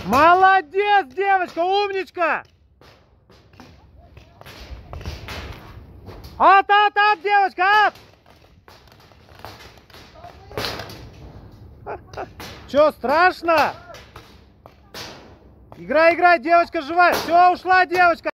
Молодец, девочка, умничка! От, девочка, от! Че, страшно? Играй, девочка живая. Все, ушла девочка.